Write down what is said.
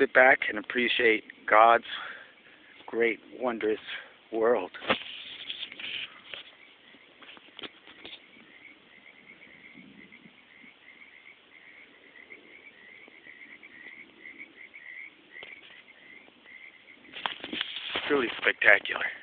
sit back and appreciate God's great, wondrous world. Truly spectacular.